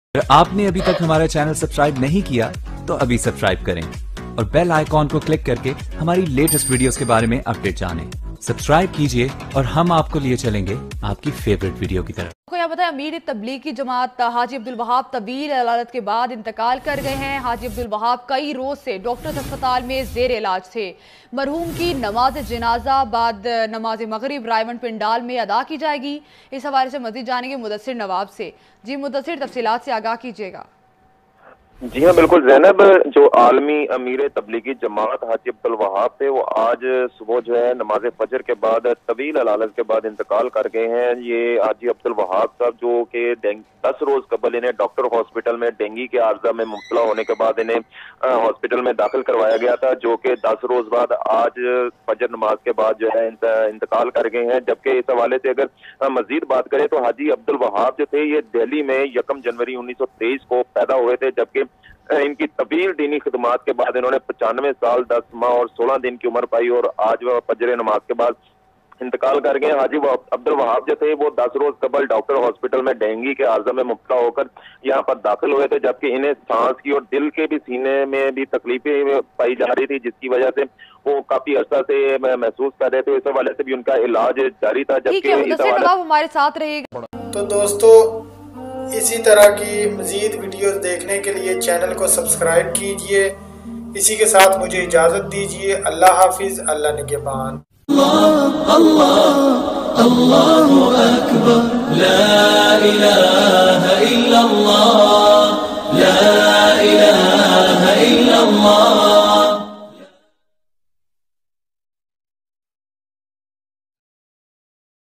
अगर आपने अभी तक हमारा चैनल सब्सक्राइब नहीं किया तो अभी सब्सक्राइब करें और बेल आइकॉन को क्लिक करके हमारी लेटेस्ट वीडियोस के बारे में अपडेट जानें। सब्सक्राइब कीजिए और हम आपको लिए चलेंगे आपकी फेवरेट वीडियो की तरफ। आपको यहाँ बताया अमीर तबलीग की जमात हाजी अब्दुल वहाब तवील अदालत के बाद इंतकाल कर गए हैं। हाजी अब्दुल वहाब कई रोज से डॉक्टर्स अस्पताल में जेर इलाज थे। मरहूम की नमाज जनाजा बाद नमाज मगरिब रायवंड पिंडाल में अदा की जाएगी। इस हवाले से मजीद जानेंगे मुदस्सिर नवाब से। जी मुदस्सिर, तफसीलात से आगाह कीजिएगा। जी हाँ बिल्कुल ज़ैनब, जो आलमी अमीर तबलीगी जमात हाजी अब्दुल वहाब थे वो आज सुबह जो है नमाज फजर के बाद तवील अलालत के बाद इंतकाल कर गए हैं। ये हाजी अब्दुल वहाब साहब जो कि 10 रोज कबल इन्हें डॉक्टर हॉस्पिटल में डेंगू के आर्जा में मुब्तला होने के बाद इन्हें हॉस्पिटल में दाखिल करवाया गया था, जो कि 10 रोज बाद आज फजर नमाज के बाद जो है इंतकाल कर गए हैं। जबकि इस हवाले से अगर मजीद बात करें तो हाजी अब्दुल वहाब जो थे ये दिल्ली में 1 जनवरी 1923 को पैदा हुए थे, जबकि इनकी तवील दीनी खिदमात के बाद इन्होंने 95 साल 10 माह और 16 दिन की उम्र पाई और आज वह फजर नमाज के बाद इंतकाल कर गए। हाजी अब्दुल वहाब जो थे वो 10 रोज कबल डॉक्टर हॉस्पिटल में डेंगू के आर्जा में मुब्तला होकर यहाँ पर दाखिल हुए थे, जबकि इन्हें सांस की और दिल के भी सीने में भी तकलीफें पाई जा रही थी, जिसकी वजह से वो काफी अर्सा से महसूस कर रहे थे। इस हवाले से भी उनका इलाज जारी था। जबकि हमारे साथ रहेगा। तो दोस्तों, इसी तरह की मज़ीद वीडियोस देखने के लिए चैनल को सब्सक्राइब कीजिए। इसी के साथ मुझे इजाज़त दीजिए। अल्लाह हाफिज़, अल्लाह निगहबान। अल्लाह अल्लाह अल्लाहु अकबर, ला इलाहा